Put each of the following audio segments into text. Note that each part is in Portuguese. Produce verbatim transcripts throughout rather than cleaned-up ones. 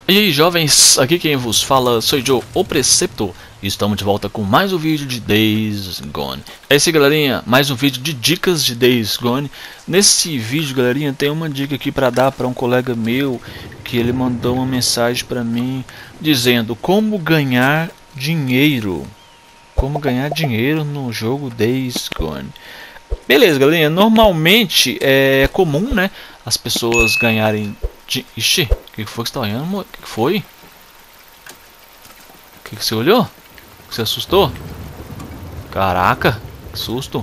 E aí jovens, aqui quem vos fala sou Joe, o Preceptor, e estamos de volta com mais um vídeo de Days Gone. É isso aí galerinha, mais um vídeo de dicas de Days Gone. Nesse vídeo galerinha, tem uma dica aqui para dar para um colega meu, que ele mandou uma mensagem para mim, dizendo como ganhar dinheiro. Como ganhar dinheiro no jogo Days Gone. Beleza galerinha, normalmente é comum, né, as pessoas ganharem... Ixi, o que foi que você tá olhando? O que foi? O que, que você olhou? Você assustou? Caraca, que susto.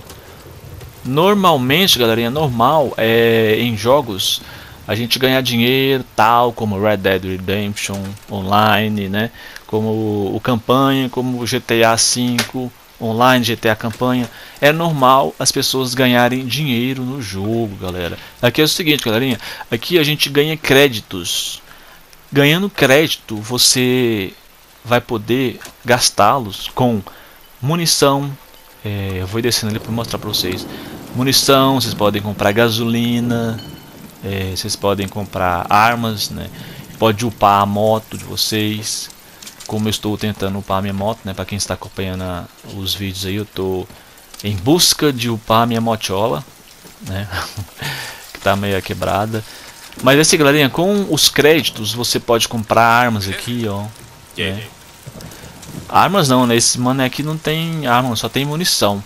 Normalmente, galerinha, normal é em jogos a gente ganhar dinheiro, tal como Red Dead Redemption Online, né? Como o campanha, como o G T A cinco Online, G T A campanha. É normal as pessoas ganharem dinheiro no jogo, galera. Aqui é o seguinte, galerinha. Aqui a gente ganha créditos. Ganhando crédito, você vai poder gastá-los com munição. É, eu vou descendo ali para mostrar para vocês. Munição, vocês podem comprar gasolina. É, vocês podem comprar armas, né? Pode upar a moto de vocês. Como eu estou tentando upar a minha moto, né? Para quem está acompanhando a, os vídeos aí, eu estou em busca de upar a minha motiola, né? Que está meio quebrada. Mas assim, galerinha, com os créditos você pode comprar armas aqui, ó. Né? Armas não, né? Esse mano aqui não tem arma, só tem munição,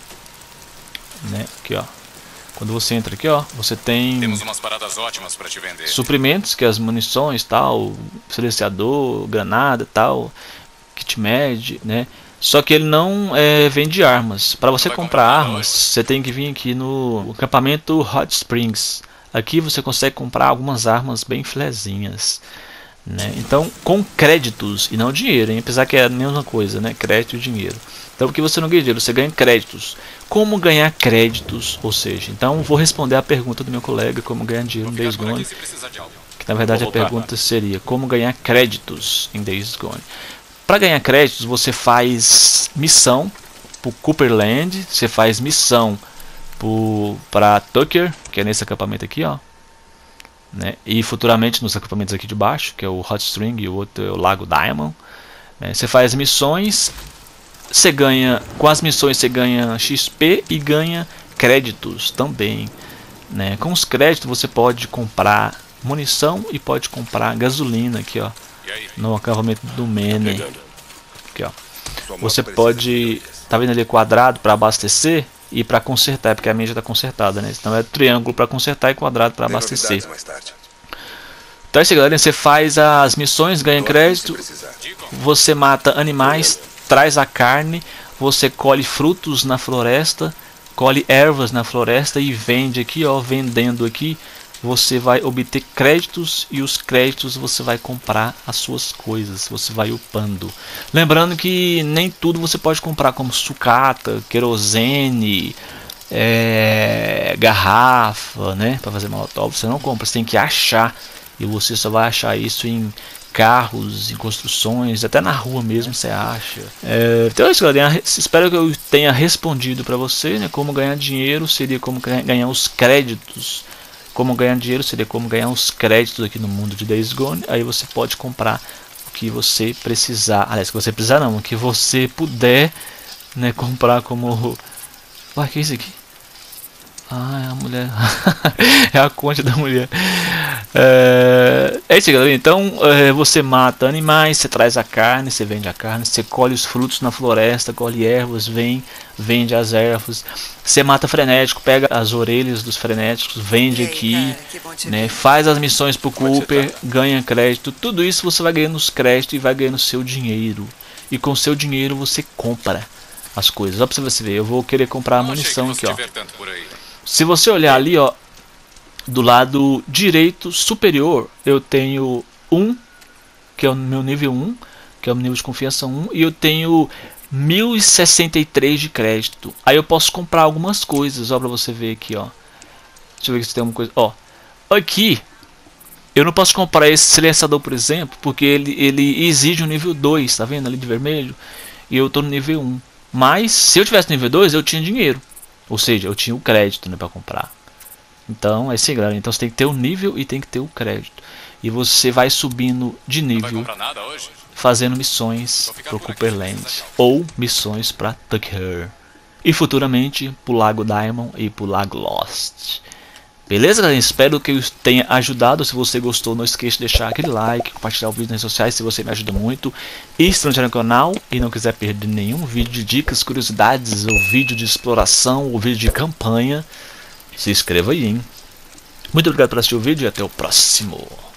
né? Aqui, ó. Quando você entra aqui, ó, você tem Temos umas paradas ótimas para te vender. Suprimentos, que é as munições, tal, silenciador, granada, tal, kit med, né? Só que ele não é, vende armas. Para você comprar armas, você tem que vir aqui no acampamento Hot Springs. Aqui você consegue comprar algumas armas bem filezinhas, né? Então, com créditos e não dinheiro, hein? Apesar que é a mesma coisa, né? Crédito e dinheiro. Então, porque você não ganha dinheiro, você ganha créditos. Como ganhar créditos? Ou seja, então vou responder a pergunta do meu colega, como ganhar dinheiro em Days Gone. Que na verdade a pergunta seria, como ganhar créditos em Days Gone? Para ganhar créditos, você faz missão para Cooperland, você faz missão para Tucker, que é nesse acampamento aqui, ó. Né? E futuramente nos acampamentos aqui de baixo, que é o Hot Spring e o outro é o Lago Diamond, né? Você faz missões, você ganha, com as missões você ganha X P e ganha créditos também, né? Com os créditos você pode comprar munição e pode comprar gasolina aqui, ó, no acampamento do Mene. Aqui, ó. Você pode, tá vendo ali quadrado para abastecer e para consertar, porque a minha já está consertada, né? Então é triângulo para consertar e quadrado para abastecer. Então é isso, galera. Você faz as missões, ganha crédito, você mata animais, traz a carne, você colhe frutos na floresta, colhe ervas na floresta e vende aqui, ó, vendendo aqui. Você vai obter créditos e os créditos você vai comprar as suas coisas, você vai upando. Lembrando que nem tudo você pode comprar, como sucata, querosene, é, garrafa, né, para fazer molotov. Você não compra, você tem que achar, e você só vai achar isso em carros, em construções, até na rua mesmo você acha. É, então é isso, galera. Espero que eu tenha respondido para você, né? Como ganhar dinheiro seria como ganhar os créditos. Como ganhar dinheiro seria como ganhar os créditos aqui no mundo de Days Gone. Aí você pode comprar o que você precisar. Aliás, que você precisar não, o que você puder, né, comprar como... Ué, que é isso aqui? Ah, é a mulher. É a conta da mulher. É, é isso, galera. Então é, você mata animais, você traz a carne, você vende a carne, você colhe os frutos na floresta, colhe ervas, vem, vende as ervas. Você mata frenético, pega as orelhas dos frenéticos, vende aqui, né, faz as missões pro Cooper, ganha crédito. Tudo isso você vai ganhando os créditos e vai ganhando seu dinheiro. E com seu dinheiro você compra as coisas. Ó, pra você ver, eu vou querer comprar a munição aqui, ó. Se você olhar ali, ó, do lado direito superior, eu tenho um, que é o meu nível um, que é o nível de confiança um, e eu tenho mil e sessenta e três de crédito. Aí eu posso comprar algumas coisas, ó, pra você ver aqui, ó. Deixa eu ver se tem alguma coisa, ó. Aqui, eu não posso comprar esse silenciador, por exemplo, porque ele, ele exige um nível dois, tá vendo ali de vermelho? E eu tô no nível um. Mas, se eu tivesse no nível dois, eu tinha dinheiro. Ou seja, eu tinha o crédito, né, para comprar. Então é assim, galera. Então você tem que ter o nível e tem que ter o crédito. e você vai subindo de Não vai nível, comprar nada hoje? fazendo missões pro Cooperland ou missões para Tucker e futuramente pro Lago Diamond e pro Lago Lost. Beleza, galera? Espero que eu tenha ajudado. Se você gostou, não esqueça de deixar aquele like, compartilhar o vídeo nas redes sociais se você me ajuda muito. E se não estiver no canal e não quiser perder nenhum vídeo de dicas, curiosidades, ou vídeo de exploração, ou vídeo de campanha, se inscreva aí, hein? Muito obrigado por assistir o vídeo e até o próximo.